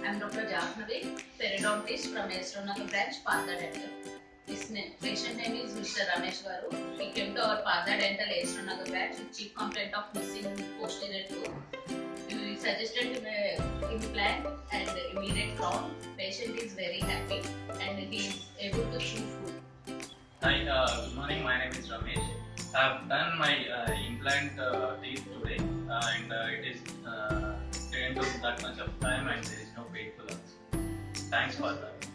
I'm Dr. Jahnavi, periodontist from Estronaga branch, Partha Dental. Patient name is Mr. Ramesh Garu. He came to our Partha Dental Estronaga branch with chief complaint of missing posterior tooth. We suggested him an implant and immediate crown. Patient is very happy and he is able to chew food. Hi, good morning. My name is Ramesh. I have done my implant teeth today, and it is didn't took that much of time, and there is no painful also. Thanks for that.